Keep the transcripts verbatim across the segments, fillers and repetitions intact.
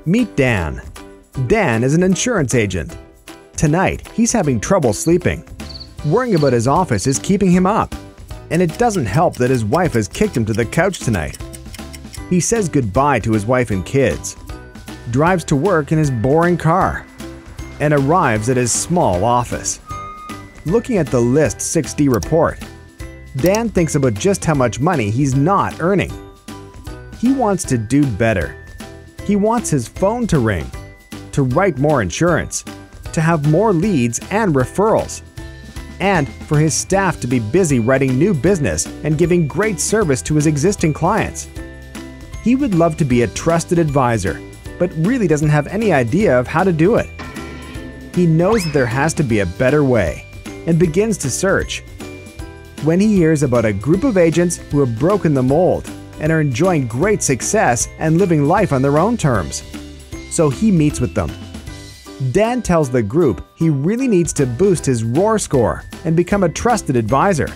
Meet Dan. Dan is an insurance agent. Tonight, he's having trouble sleeping. Worrying about his office is keeping him up. And it doesn't help that his wife has kicked him to the couch tonight. He says goodbye to his wife and kids, drives to work in his boring car, and arrives at his small office. Looking at the List six D report, Dan thinks about just how much money he's not earning. He wants to do better. He wants his phone to ring, to write more insurance, to have more leads and referrals, and for his staff to be busy writing new business and giving great service to his existing clients. He would love to be a trusted advisor, but really doesn't have any idea of how to do it. He knows that there has to be a better way and begins to search. When he hears about a group of agents who have broken the mold and are enjoying great success and living life on their own terms, so he meets with them. Dan tells the group he really needs to boost his ROAR score and become a trusted advisor.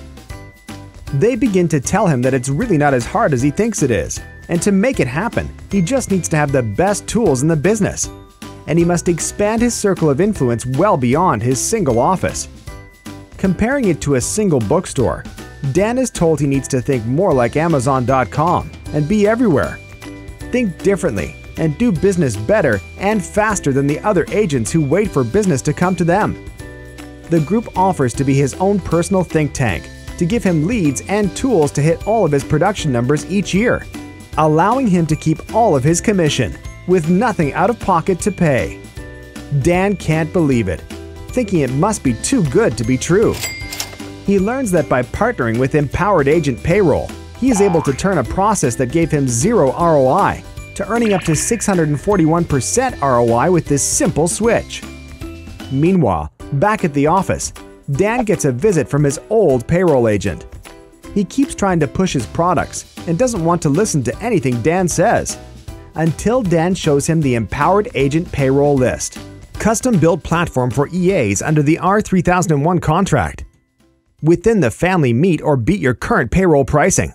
They begin to tell him that it's really not as hard as he thinks it is, and to make it happen, he just needs to have the best tools in the business, and he must expand his circle of influence well beyond his single office. Comparing it to a single bookstore, Dan is told he needs to think more like Amazon dot com and be everywhere. Think differently and do business better and faster than the other agents who wait for business to come to them. The group offers to be his own personal think tank, to give him leads and tools to hit all of his production numbers each year, allowing him to keep all of his commission, with nothing out of pocket to pay. Dan can't believe it, thinking it must be too good to be true. He learns that by partnering with Empowered Agent Payroll, he is able to turn a process that gave him zero R O I to earning up to six hundred forty-one percent R O I with this simple switch. Meanwhile, back at the office, Dan gets a visit from his old payroll agent. He keeps trying to push his products and doesn't want to listen to anything Dan says, until Dan shows him the Empowered Agent Payroll List, custom-built platform for E As under the R three thousand one contract. Within the family, meet or beat your current payroll pricing.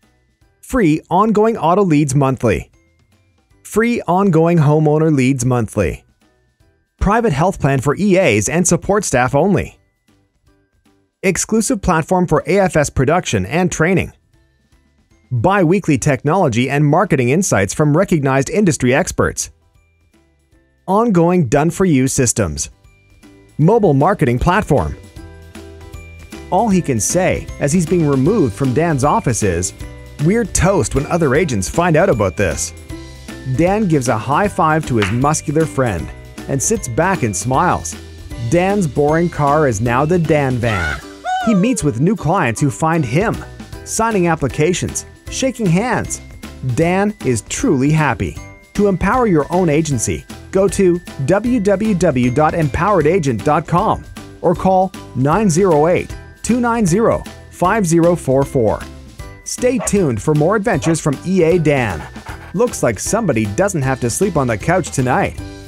Free ongoing auto leads monthly. Free ongoing homeowner leads monthly. Private health plan for E As and support staff only. Exclusive platform for A F S production and training. Bi-weekly technology and marketing insights from recognized industry experts. Ongoing done-for-you systems. Mobile marketing platform. All he can say as he's being removed from Dan's office is, "We're toast when other agents find out about this." Dan gives a high five to his muscular friend and sits back and smiles. Dan's boring car is now the Dan van. He meets with new clients who find him, signing applications, shaking hands. Dan is truly happy. To empower your own agency, go to w w w dot empowered agent dot com or call nine zero eight, two nine zero, five zero four four. Stay tuned for more adventures from E A Dan. Looks like somebody doesn't have to sleep on the couch tonight.